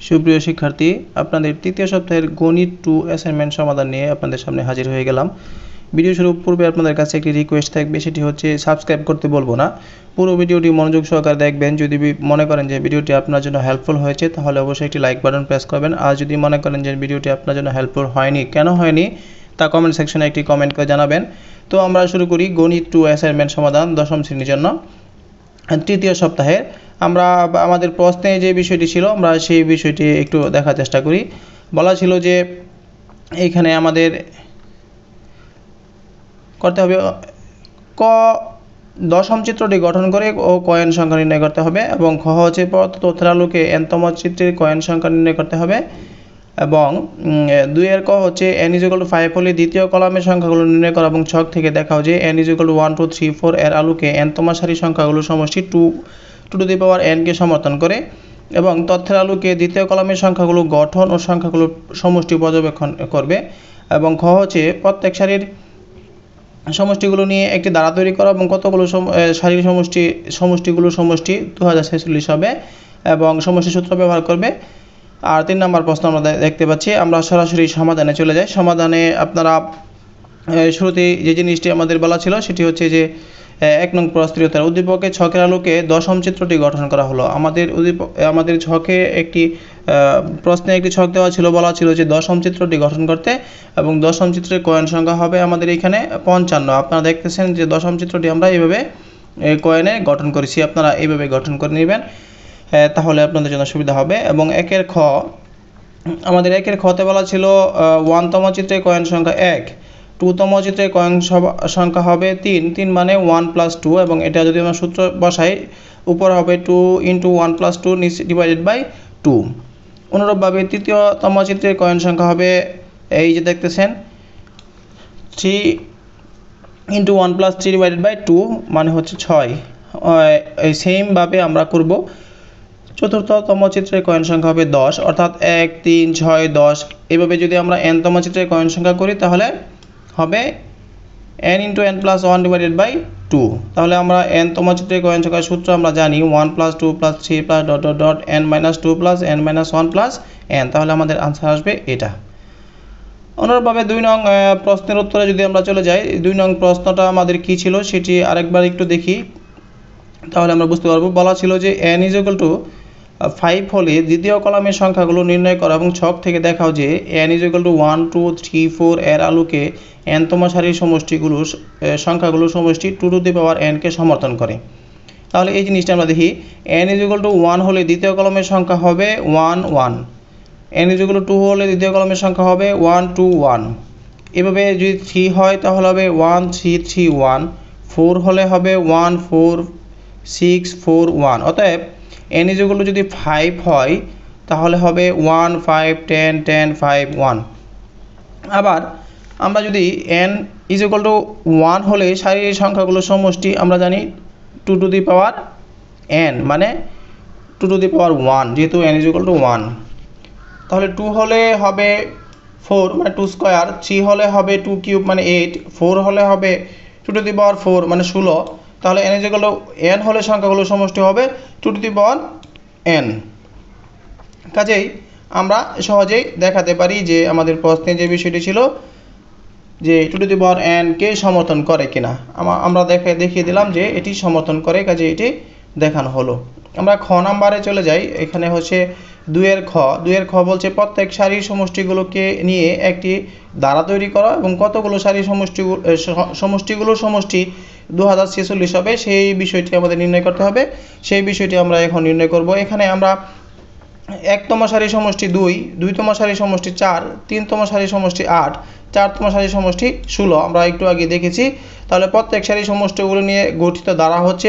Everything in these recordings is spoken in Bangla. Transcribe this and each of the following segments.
সুপ্রিয় শিক্ষার্থী, আপনাদের তৃতীয় সপ্তাহের গণিত 2 অ্যাসাইনমেন্ট সমাধান নিয়ে আপনাদের সামনে হাজির হয়ে গেলাম। ভিডিও শুরুর পূর্বে আপনাদের কাছে একটি রিকোয়েস্ট থাকবে, সেটি হচ্ছে সাবস্ক্রাইব করতে বলবো না। পুরো ভিডিওটি মনোযোগ সহকারে দেখবেন। যদি মনে করেন যে ভিডিওটি আপনার জন্য হেল্পফুল হয়েছে তাহলে অবশ্যই একটি লাইক বাটন প্রেস করবেন। আর যদি মনে করেন যে ভিডিওটি আপনার জন্য হেল্পফুল হয়নি, কেন হয়নি তা কমেন্ট সেকশনে একটি কমেন্ট করে জানাবেন। তো আমরা শুরু করি গণিত 2 অ্যাসাইনমেন্ট সমাধান দশম শ্রেণীর জন্য তৃতীয় সপ্তাহে। আমরা আমাদের প্রশ্নে যে বিষয়টি ছিল আমরা সেই বিষয়টি একটু দেখার চেষ্টা করি। বলা ছিল যে এইখানে আমাদের করতে হবে ক দশম চিত্রটি গঠন করে ও কয়েন সংখ্যা নির্ণয় করতে হবে, এবং খ হচ্ছে তথ্যের আলোকে এনতম চিত্রের কয়েন সংখ্যা নির্ণয় করতে হবে, এবং 2 ক হচ্ছে n=5 হলে দ্বিতীয় কলামের সংখ্যাগুলো নির্ণয় করা এবং ছক থেকে দেখাও যে n=1 2 3 4 এর আলোকে nতম সারি সংখ্যাগুলো সমষ্টি 2 টু দি পাওয়ার n কে সমর্থন করে, এবং তথ্যের আলোকে দ্বিতীয় কলামের সংখ্যাগুলো গঠন ও সংখ্যাগুলো সমষ্টি পর্যবেক্ষণ করবে, এবং খ হচ্ছে প্রত্যেক সারির সমষ্টিগুলো নিয়ে একটি ধারা তৈরি করা এবং কতগুলো সারির সমষ্টিগুলো সমষ্টি 2046 হবে এবং সমষ্টি সূত্র ব্যবহার করবে। আর 3 নম্বর প্রশ্ন আমরা দেখতে পাচ্ছি। আমরা সরাসরি সমাধানে চলে যাই। সমাধানে আপনারা শুরুতেই যে জিনিসটি আমাদের বলা ছিল সেটি হচ্ছে যে 1 নং প্রস্তুততার উদ্দীপকে ছকের আলোকে দশম চিত্রটি গঠন করা হলো। আমাদের ছকে একটি প্রশ্নে একটি ছক দেওয়া ছিল, বলা ছিল যে দশম চিত্রটি গঠন করতে, এবং দশম চিত্রের কয়েন সংখ্যা হবে আমাদের এখানে 55। আপনারা দেখতেছেন যে দশম চিত্রটি আমরা এইভাবে কয়েনে গঠন করেছি, আপনারা এইভাবে গঠন করে নেবেন, তাহলে আপনাদের জন্য সুবিধা হবে। এবং আমাদের একের খতে বলা ছিল 1তম চিত্রে কয়েন সংখ্যা 1, 2তম চিত্রে কয়েন সংখ্যা হবে 3 মানে 1 + 2, এবং এটা যদি আমরা সূত্র বসাই উপর হবে 2 × 1 + 2 নিচে /2। অনুরূপভাবে তৃতীয়তম চিত্রের কয়েন সংখ্যা হবে এই যে দেখতেছেন 3 × 1 + 3/2 মানে হচ্ছে 6। এই সেমভাবে আমরা করব। চতুর্থতম চিত্রের কয়েন সংখ্যা হবে 10, অর্থাৎ 1 3 6 10। এভাবে যদি আমরা nতম চিত্রের কয়েন সংখ্যা করি তাহলে হবে n × n + 1/2। তাহলে আমরা nতম চিত্রের কয়েন সংখ্যার সূত্র আমরা জানি 1 + 2 + 3 +... n - 2 + n - 1 + n। তাহলে আমাদের আনসার আসবে এটা। অনুরূপভাবে 2 নং প্রশ্নের উত্তরে যদি আমরা চলে যাই, 2 নং প্রশ্নটা আমাদের কি ছিল সেটি আরেকবার একটু দেখি, তাহলে আমরা বুঝতে পারবো। বলা ছিল যে n=5 হলে দ্বিতীয় কলামের সংখ্যাগুলো নির্ণয় করা এবং ছক থেকে দেখাও যে n=1 2 3 4 এর আলোকে nতম সারির সংখ্যাগুলো সমষ্টি 2 টু দি পাওয়ার n কে সমর্থন করে। তাহলে এই জিনিসটা আমরা দেখি। n=1 হলে দ্বিতীয় কলামের সংখ্যা হবে 1 1, n=2 হলে দ্বিতীয় কলামের সংখ্যা হবে 1 2 1। এভাবে যদি 3 হয় তাহলে হবে 1 3 3 1, 4 হলে হবে 1 4 6 4 1। অতএব n যদি 5 হয় তাহলে হবে 1 5 10 10 5 1। আবার আমরা যদি n=1 হলে সারির সংখ্যাগুলো সমষ্টি আমরা জানি 2 টু দি পাওয়ার n, মানে 2 টু দি পাওয়ার 1, যেহেতু n=1। তাহলে 2 হলে হবে 4 মানে 2 স্কয়ার, 3 হলে হবে 2 কিউব মানে 8, 4 হলে হবে 2 টু দি পাওয়ার 4 মানে 16। তাহলে n হলে সংখ্যাগুলো সমষ্টি হবে 2 টু দি পাওয়ার n। কাজেই আমরা সহজেই দেখাতে পারি যে আমাদের প্রশ্নে যে বিষয়টি ছিল যে 2 টু দি পাওয়ার n কে সমর্থন করে কিনা, আমরা দেখিয়ে দিলাম যে এটি সমর্থন করে, কাজে এটি দেখানো হলো। আমরা খ নাম্বারে চলে যাই। এখানে হচ্ছে 2 এর খ বলছে প্রত্যেক সারির সমষ্টিগুলোকে নিয়ে একটি ধারা তৈরি করা এবং কতগুলো সারির সমষ্টিগুলো সমষ্টি 2046 হবে সেই বিষয়টি আমাদের নির্ণয় করতে হবে। সেই বিষয়টি আমরা এখন নির্ণয় করব। এখানে আমরা 1তম সারির সমষ্টি 2, 2তম সারির সমষ্টি 4, 3তম সারির সমষ্টি 8, 4তম সারির সমষ্টি 16 আমরা একটু আগে দেখেছি। তাহলে প্রত্যেক সারির সমষ্টিগুলো নিয়ে গঠিত ধারা হচ্ছে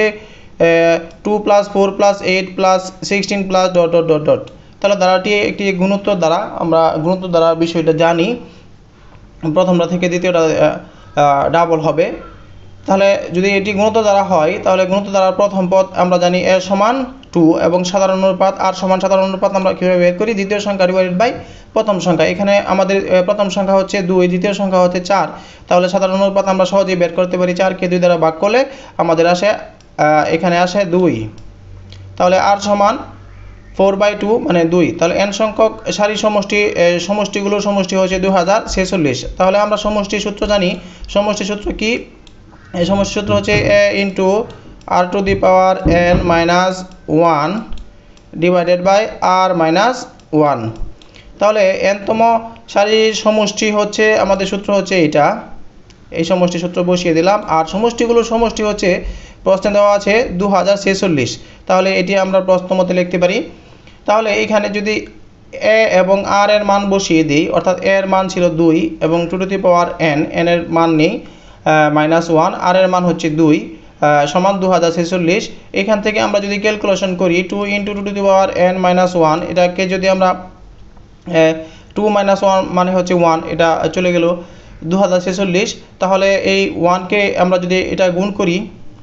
2 + 4 + 8 + 16 +... তাহলে ধারাটি একটি গুণোত্তর ধারা। আমরা গুণোত্তর ধারার বিষয়টা জানি, প্রথমটা থেকে দ্বিতীয়টা ডাবল হবে। তাহলে যদি এটি গুণোত্তর ধারা হয় তাহলে গুণোত্তর ধারার প্রথম পদ আমরা জানি a = 2, এবং সাধারণ অনুপাত r = সাধারণ অনুপাত আমরা কীভাবে বের করি, দ্বিতীয় সংখ্যা / প্রথম সংখ্যা। এখানে আমাদের প্রথম সংখ্যা হচ্ছে 2, দ্বিতীয় সংখ্যা হচ্ছে 4। তাহলে সাধারণ অনুপাত আমরা সহজেই বের করতে পারি। 4কে 2 দ্বারা ভাগ করলে আমাদের আসে এখানে আসে 2। তাহলে r = 4/2 মানে 2, তাহলে n সংখ্যক সারি সমষ্টিগুলোর সমষ্টি হচ্ছে 2046। তাহলে আমরা সমষ্টির সূত্র জানি। সমষ্টির সূত্র কি? এই সমষ্টির সূত্র হচ্ছে a into r to the power n minus 1 divided by r minus 1। তাহলে nতম সারির সমষ্টি হচ্ছে, আমাদের সূত্র হচ্ছে এটা, এই সমষ্টি সূত্র বসিয়ে দিলাম। আর সমষ্টিগুলোর সমষ্টি হচ্ছে প্রশ্নে দেওয়া আছে 2046। তাহলে এটি আমরা প্রশ্ন মতে লিখতে পারি। তাহলে এইখানে যদি a এবং r এর মান বসিয়ে দিই, অর্থাৎ a এর মান ছিল 2 এবং two to the power n, n এর মান নেই -1, r এর মান হচ্ছে 2 সমান 2046। এখান থেকে আমরা যদি ক্যালকুলেশন করি 2 into two to the power n -1, এটাকে যদি আমরা 2 - 1 মানে হচ্ছে 1, এটা চলে গেল 2046। তাহলে এই 1কে আমরা যদি এটা গুণ করি,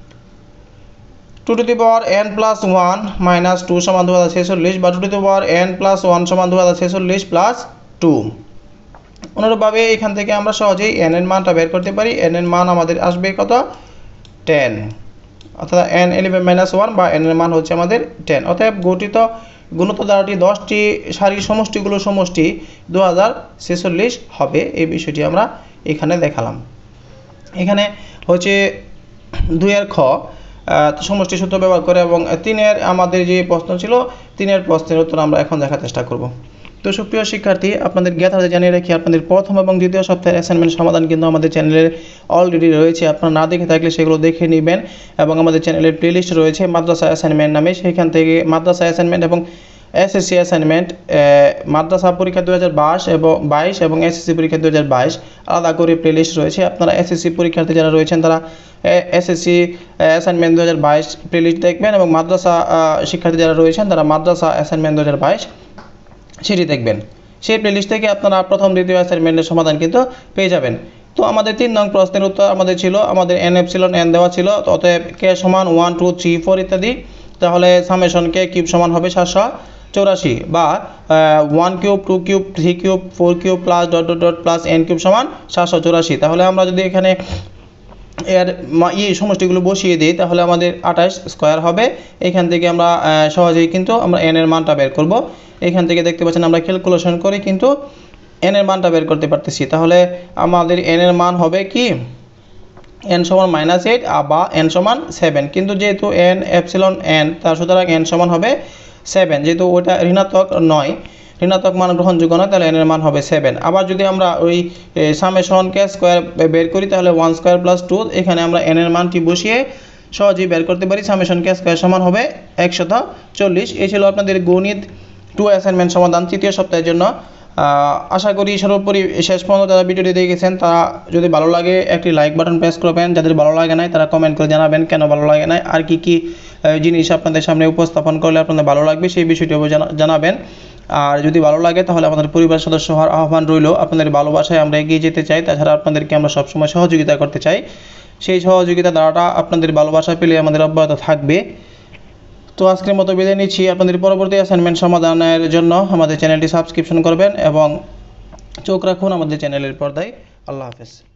2 to the power n plus 1 minus 2 সমান 2046, বা 2 to the power n plus 1 সমান 2046 প্লাস 2। অনুরূপভাবে এখান থেকে আমরা সহজেই n এর মানটা বের করতে পারি। n এর মান আমাদের আসবে কত? 10, অর্থাৎ n 11 - 1 বা n এর মান হচ্ছে আমাদের 10। অতএব গুণিত দ্বারাটি 10টি সারির সমষ্টিগুলোর সমষ্টি 2046 হবে। এই বিষয়টি আমরা এখানে দেখালাম। এখানে হচ্ছে 2 এর খ সমষ্টি সূত্র ব্যবহার করে, এবং 3 এর আমাদের যে প্রশ্ন ছিল, 3 এর প্রশ্নের উত্তর আমরা এখন দেখার চেষ্টা করব। তো সুপ্রিয় শিক্ষার্থী, আপনাদের জ্ঞাতার্থে জানিয়ে রাখি, আপনাদের প্রথম এবং দ্বিতীয় সপ্তাহের অ্যাসাইনমেন্ট সমাধান কিন্তু আমাদের চ্যানেলে অলরেডি রয়েছে। আপনারা না দেখে থাকলে সেগুলো দেখে নেবেন, এবং আমাদের চ্যানেলের প্লেলিস্ট রয়েছে মাদ্রাসা অ্যাসাইনমেন্ট নামে। সেখান থেকে মাদ্রাসা অ্যাসাইনমেন্ট এবং এসএসসি অ্যাসাইনমেন্ট, মাদ্রাসা পরীক্ষা 2022 এবং এসএসসি পরীক্ষা 2022 আলাদা করে প্লেলিস্ট রয়েছে। আপনারা এসএসসি পরীক্ষার্থী যারা রয়েছেন তারা এসএসসি অ্যাসাইনমেন্ট 2022 প্লেলিস্ট দেখবেন, এবং মাদ্রাসা শিক্ষার্থী যারা রয়েছেন তারা মাদ্রাসা অ্যাসাইনমেন্ট 2022 সেটি দেখবেন। সেই প্লেলিস্ট থেকে আপনারা প্রথম দ্বিতীয় অ্যাসাইনমেন্টের সমাধান কিন্তু পেয়ে যাবেন। তো আমাদের 3 নং প্রশ্নের উত্তর আমাদের ছিল, আমাদের n এপসিলন n দেওয়া ছিল, অতএব k সমান 1 2 3 4 ইত্যাদি। তাহলে সামেশন k কিউব সমান হবে 784, বা 1 cube 2 cube 3 cube 4 cube plus dot dot dot plus n cube সমান 784। তাহলে আমরা যদি এখানে এর সমষ্টিগুলো বসিয়ে দিই, তাহলে আমাদের 28 স্কোয়ার হবে। এখান থেকে আমরা সহজেই কিন্তু আমরা n এর মানটা বের করব। এখান থেকে দেখতে পাচ্ছেন আমরা ক্যালকুলেশন করে কিন্তু n এর মানটা বের করতে পারতেছি। তাহলে আমাদের n এর মান হবে কি? n সমান -8 বা n সমান 7, কিন্তু যেহেতু n এপসিলন n, তার সুতরাং n সমান হবে 7, যেহেতু ওটা ঋণাত্মক নয়, ঋণাত্মক মান গ্রহণযোগ্য নয়, তাহলে n এর মান হবে 7। আবার যদি আমরা ওই সামেশন কে স্কোয়ার বের করি, তাহলে 1 স্কোয়ার প্লাস 2, এখানে আমরা n এর মানটি বসিয়ে সহজেই বের করতে পারি। সামেশন কে স্কোয়ার সমান হবে 140। এই ছিল আপনাদের গণিত 2 অ্যাসাইনমেন্ট সমাধান তৃতীয় সপ্তাহের জন্য। আশা করি সর্বোপরি শেষ পর্যন্ত যারা ভিডিওটি দেখেছেন, তারা যদি ভালো লাগে একটি লাইক বাটন প্রেস করবেন। যাদের ভালো লাগে নাই তারা কমেন্ট করে জানাবেন কেন ভালো লাগে নাই, আর কি কি জিনিস আপনাদের সামনে উপস্থাপন করলে আপনাদের ভালো লাগবে সেই বিষয়টি জানাবেন। আর যদি ভালো লাগে তাহলে আমাদের পরিবার সদস্য হওয়ার আহ্বান রইল। আপনাদের ভালোবাসায় আমরা এগিয়ে যেতে চাই, তাছাড়া আপনাদেরকে আমরা সবসময় সহযোগিতা করতে চাই। সেই সহযোগিতা দ্বারাটা আপনাদের ভালোবাসা পেলে আমাদের অব্যাহত থাকবে। তো আজকের মতো বিদায় নিচ্ছি। আপনাদের পরবর্তী অ্যাসাইনমেন্ট সমাধানের জন্য আমাদের চ্যানেলটি সাবস্ক্রিপশন করবেন এবং চোখ রাখুন আমাদের চ্যানেলের পর্দায়। আল্লাহ হাফেজ।